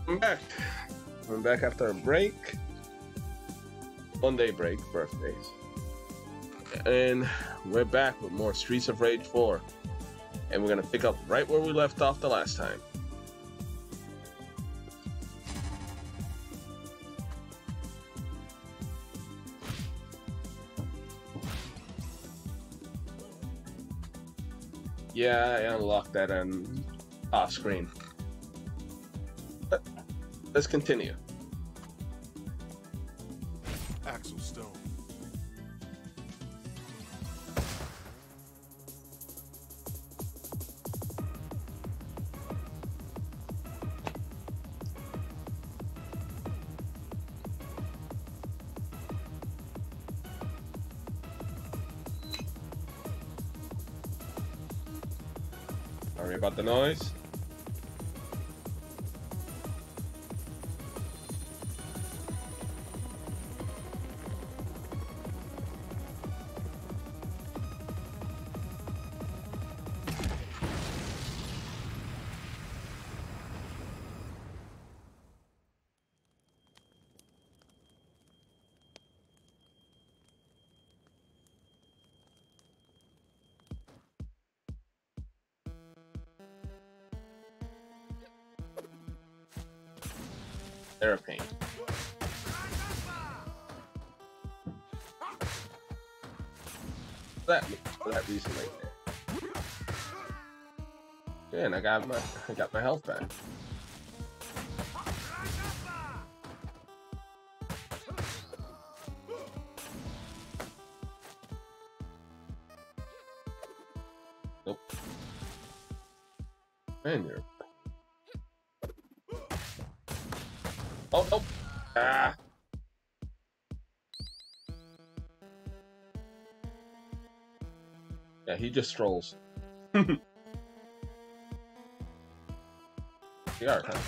I'm back. I'm back after a break. 1 day break, birthdays. And we're back with more Streets of Rage 4. And we're gonna pick up right where we left off the last time. Yeah, I unlocked that off screen. But let's continue. Axel Stone. Sorry about the noise. They're a pain. For that reason right there. Yeah, and I got my health back. Nope. Man, you're. Oh, nope. Ah. Yeah, he just strolls. They are, huh?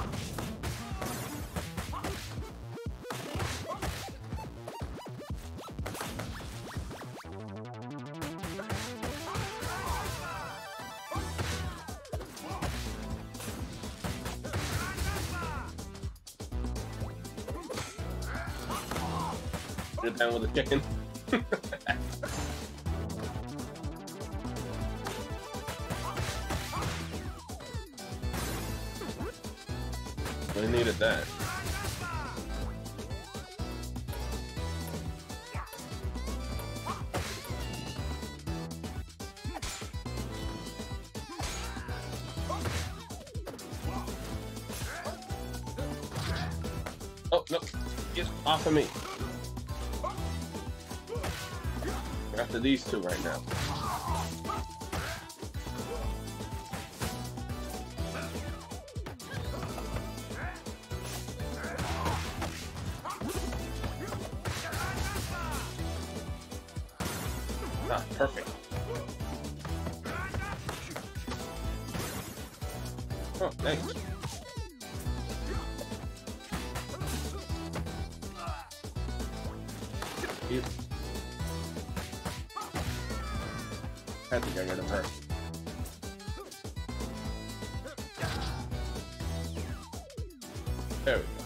You're down with the chicken. We needed that. Oh, no. Get off of me. We're after these two right now. Ah, perfect. Oh, thanks. Yep. I think I got him hurt. There we go.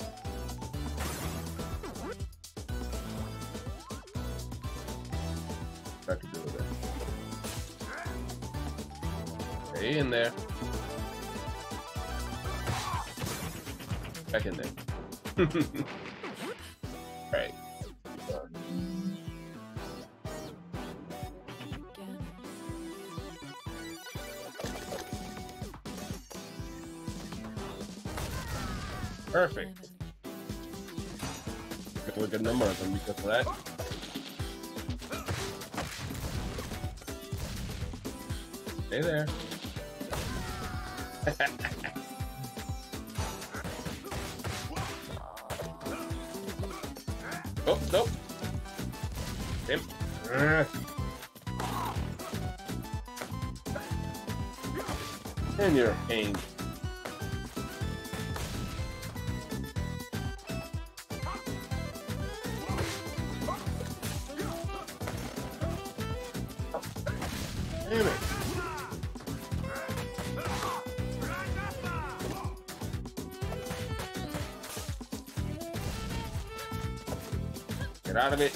I can do with it. Stay in there. Back in there. Right. Perfect. Got a good number of them because of that. Stay there. Oh, nope. Him. And you're a pain. Damn it. Get out of it.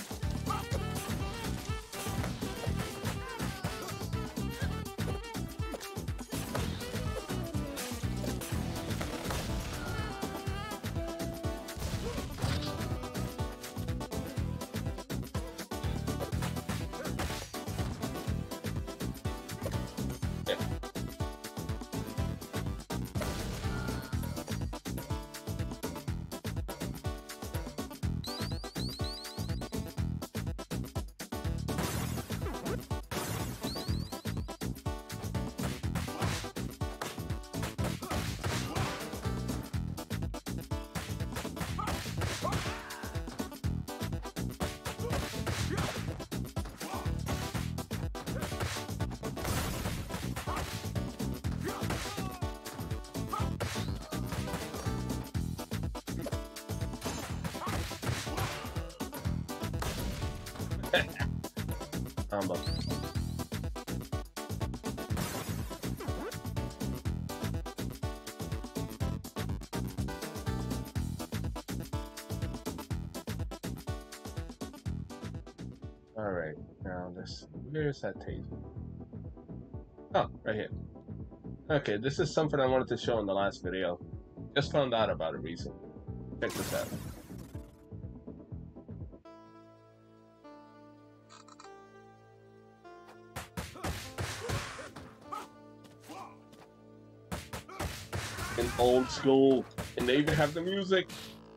Combo. Alright, now this, where's that taser? Oh, right here. Okay, this is something I wanted to show in the last video. Just found out about it recently. Check this out. In old school, and they even have the music.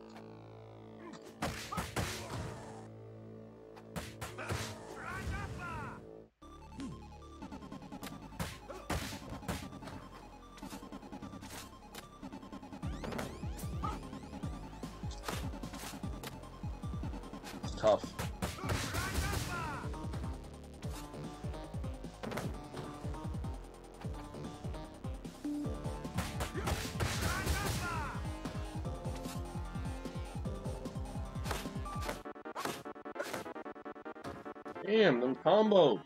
It's tough. Damn, them combos.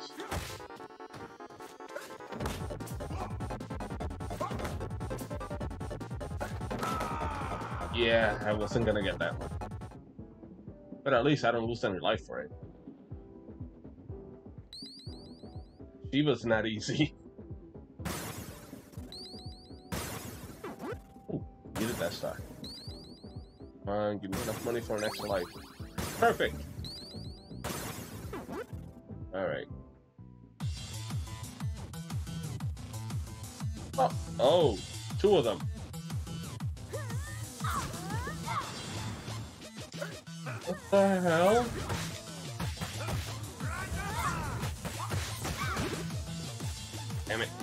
Yeah, I wasn't gonna get that one. But at least I don't lose any life for it. She was not easy. Ooh, needed that star. Come on, give me enough money for an extra life. Perfect! Alright. Oh, two of them. What the hell? Damn it.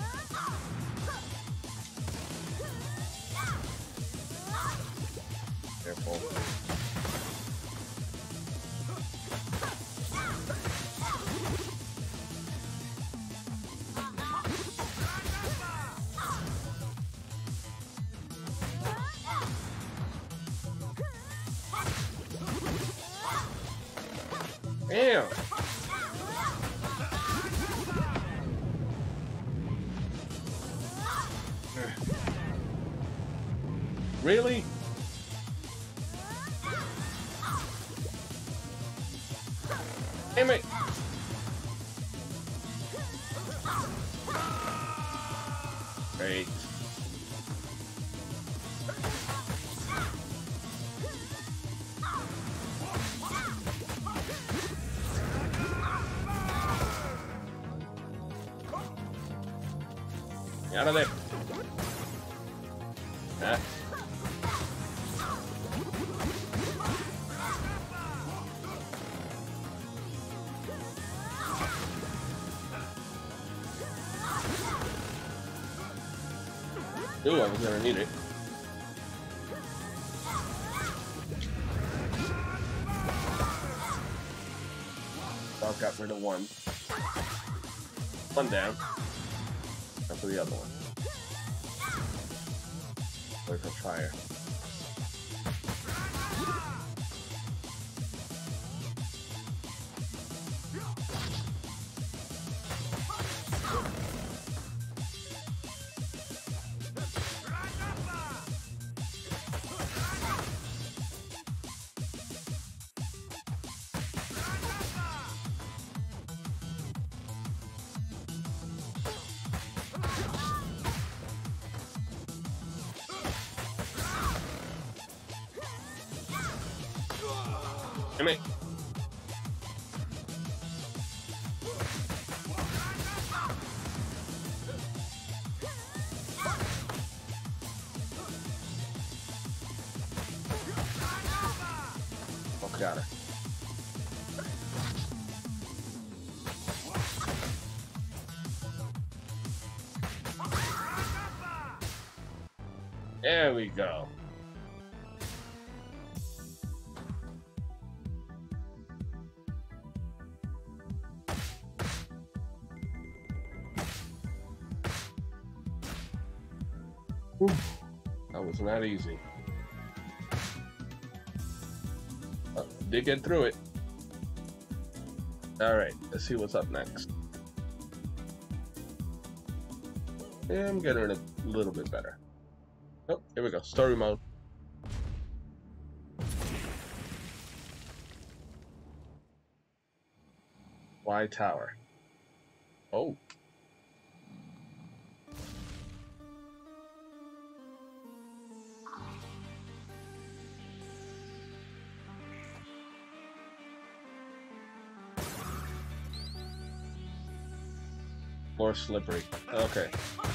Careful. Damn! Really? Damn it! Great. Get out of there. Ah. Ooh, I was gonna need it. Well, got rid of one. One down. Now for the other one. Wait for fire. Come here. Oh, got her. There we go. Whew. That was not easy. Did get through it. Alright, let's see what's up next. Yeah, I'm getting it a little bit better. Oh, here we go. Story mode. Y Tower. Oh. More slippery. Okay.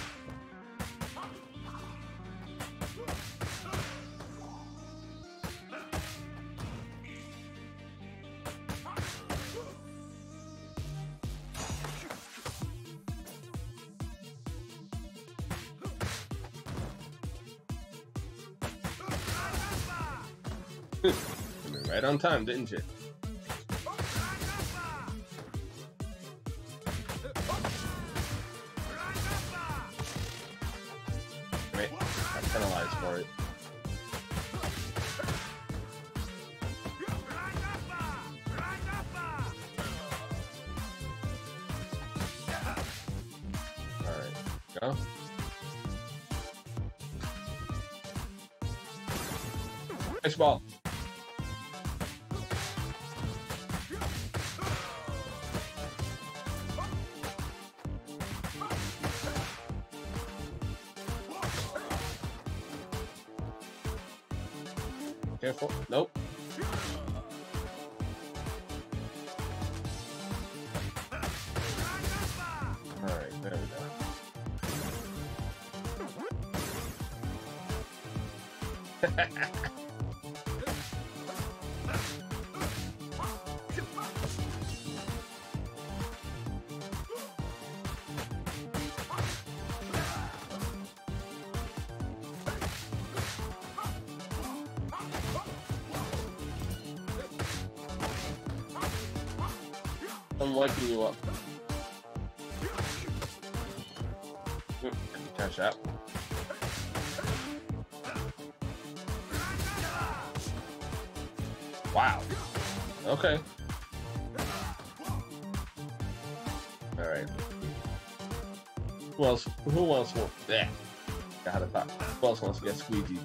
Right on time, didn't you? Wait, I'm penalized for it. Alright, go. Nice ball. Careful. Nope. Alright, there we go. I'm liking you up. Catch that. Wow. Okay. All right. Who else? Who else wants? Yeah. Got to talk. Who else wants to get squeegee?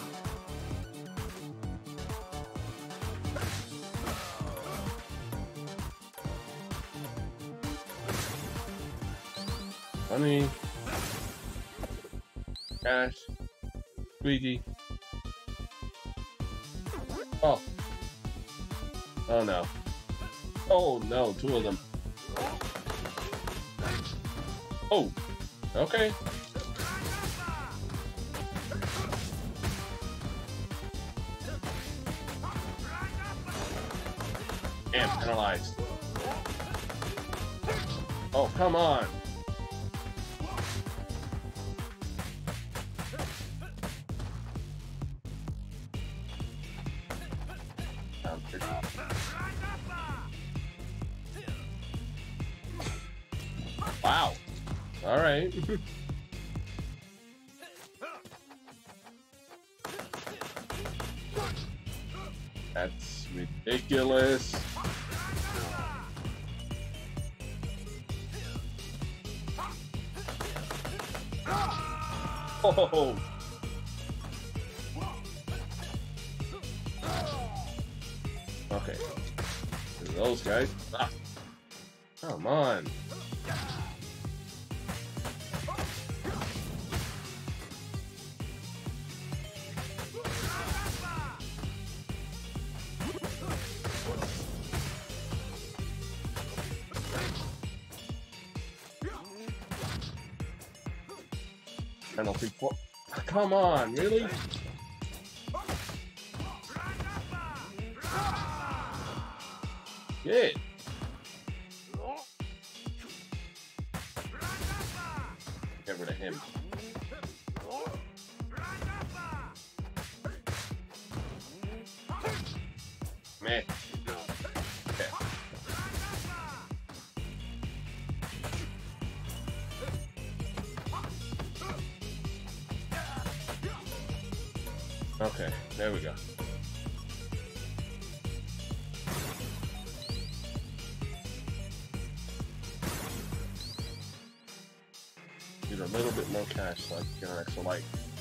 Money, cash, squeegee. Oh. Oh no. Oh no, two of them. Oh. Okay. Damn, penalized. Oh, come on. Wow. All right. That's ridiculous. Oh. Okay. Those guys. Ah. Come on. penalty for. Come on, really? Yeah. Get rid of him. Man. Okay. Okay, there we go. Need a little bit more cash so I can get an extra light.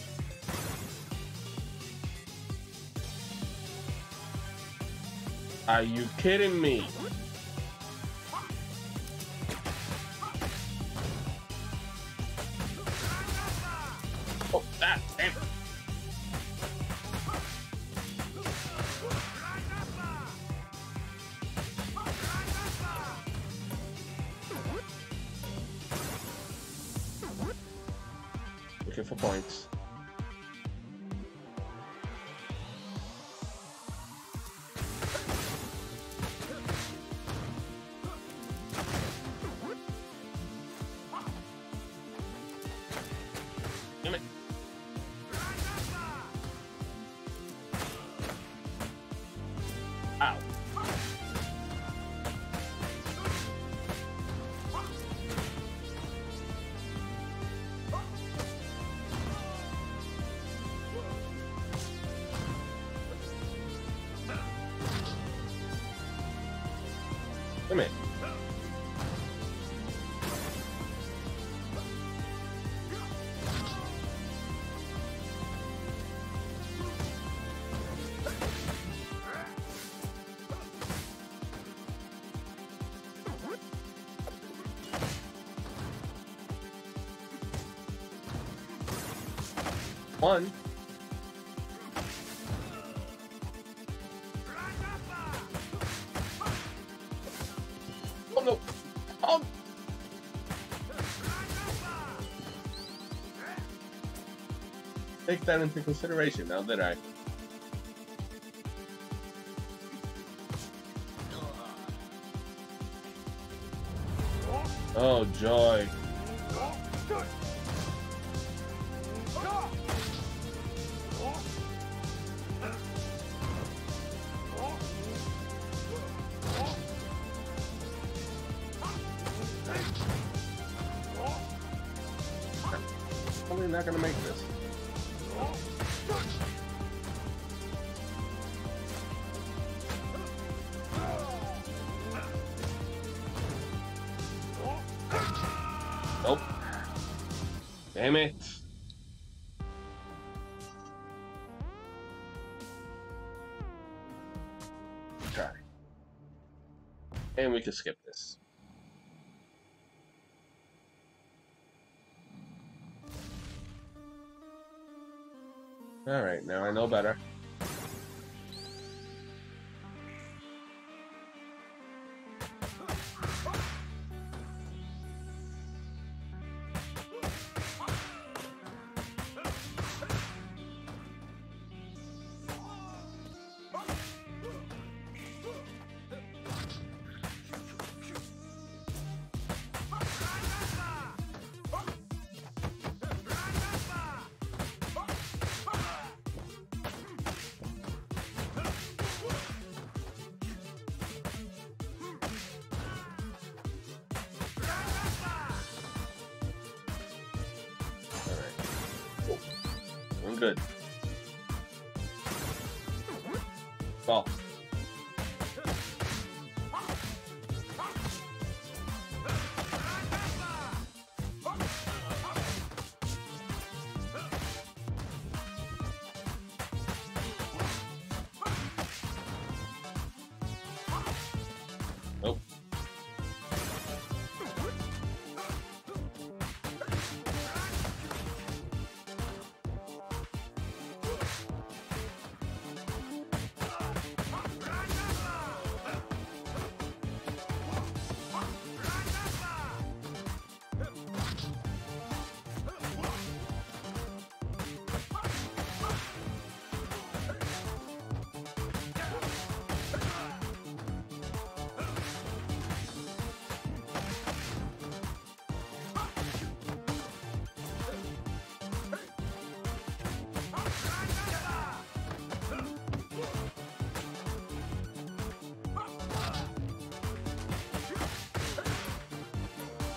Are you kidding me? Oh, that damn it. Looking for points. Damn it. Ow. Come here. One. Oh no! Oh! Take that into consideration now, did I? Oh, joy. Probably not gonna make this. Nope. Damn it. Try. And we can skip this. Alright, now I know better. I'm good. Ball. Nope.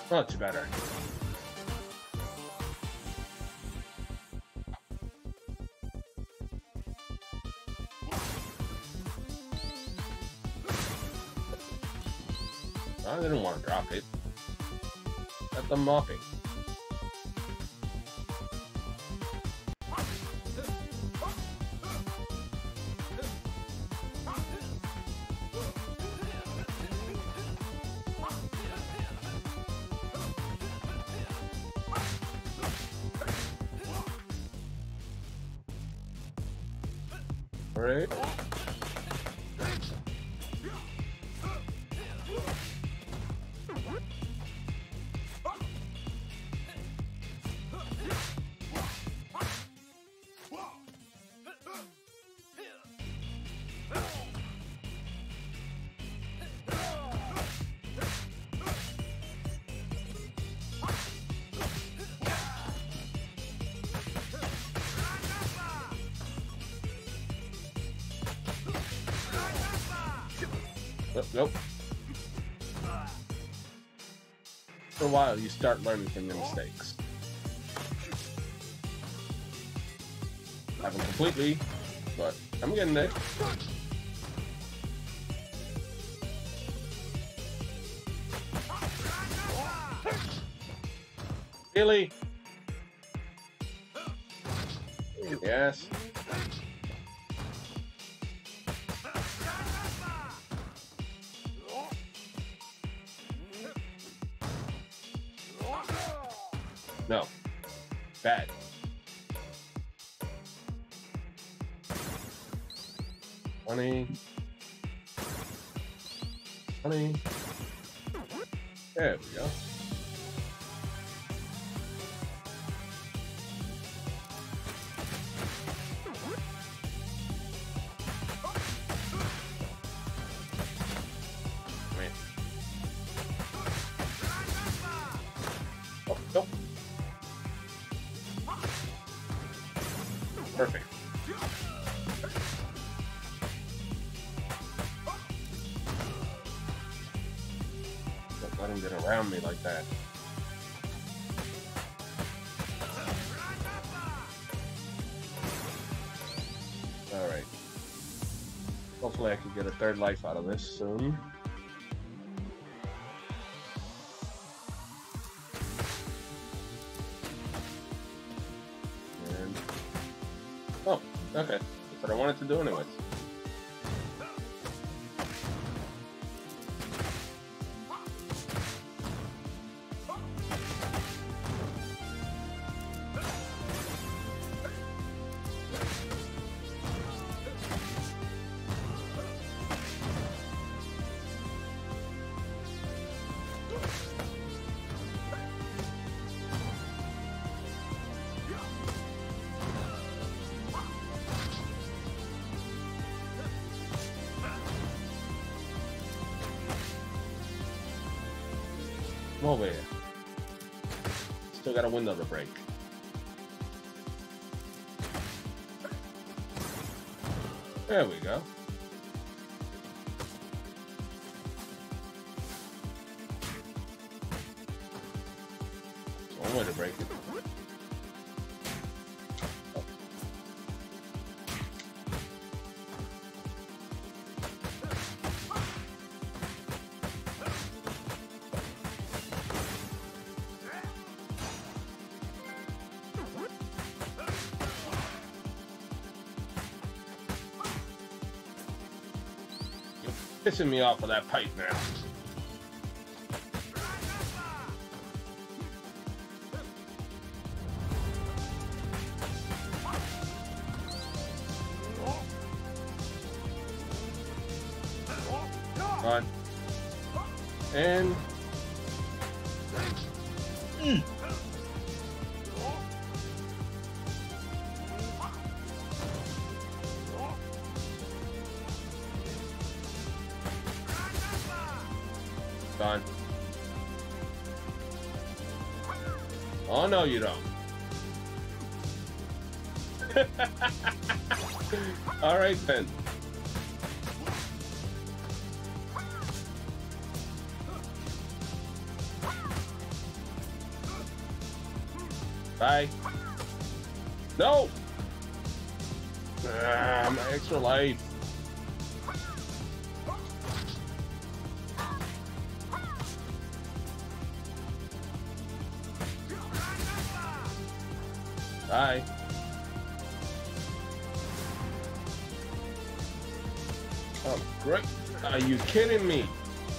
Much better. I didn't want to drop it. That's the mopping. Alright. Nope. For a while, you start learning from your mistakes. Haven't completely, but I'm getting there. Really? Yes. No. Bad. Honey. Honey. There we go. Wait. Oh, nope. Perfect. Don't let him get around me like that. Alright. Hopefully I can get a third life out of this soon. Oh, okay. That's what I wanted to do anyways. Come over here. Still got a window to break. There we go. One way to break it. Pissing me off with that pipe now. On. And gone. Oh no, you don't. All right then. Bye. No! Ah, my extra life. Bye. Oh, great. Are you kidding me?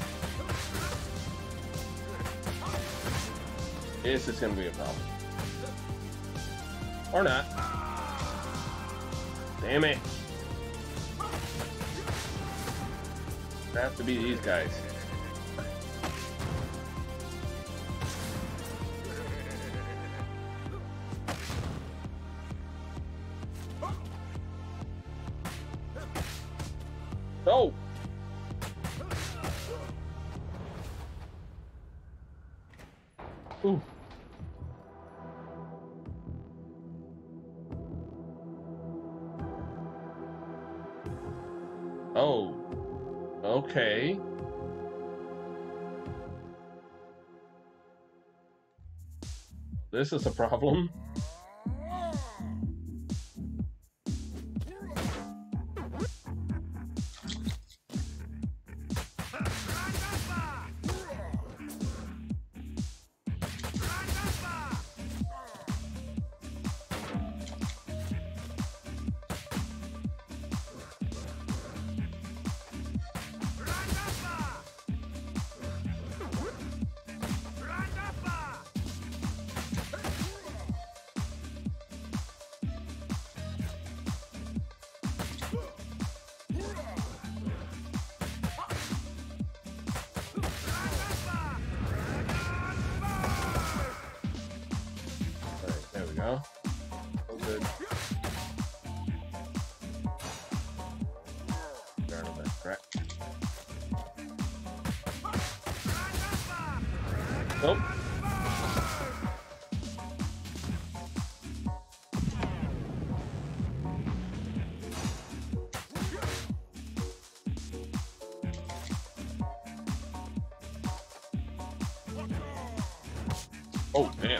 This is gonna be a problem. Or not. Damn it. I have to be these guys. No! Ooh. Oh. Okay. This is a problem. Go. Oh, good. Start of that crap. Nope. Oh, damn.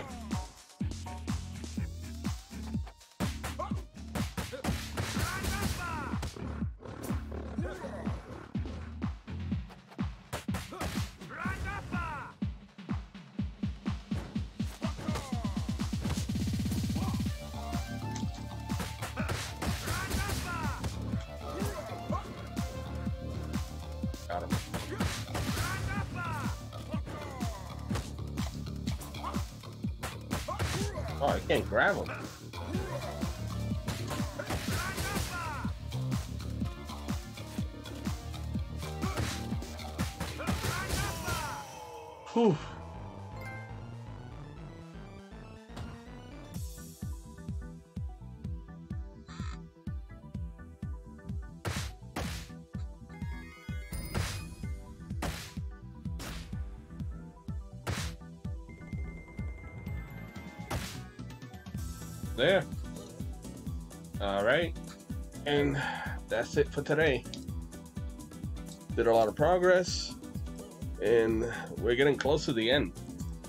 Got him. Oh, I can't grab him. Whew. There. All right, and that's it for today. Did a lot of progress, and we're getting close to the end.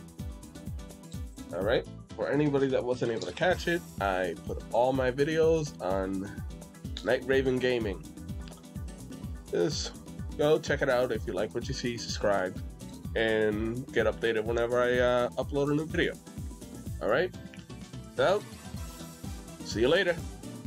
All right, for anybody that wasn't able to catch it, I put all my videos on Night Raven Gaming. Just go check it out. If you like what you see, subscribe and get updated whenever I upload a new video. All right, so see you later.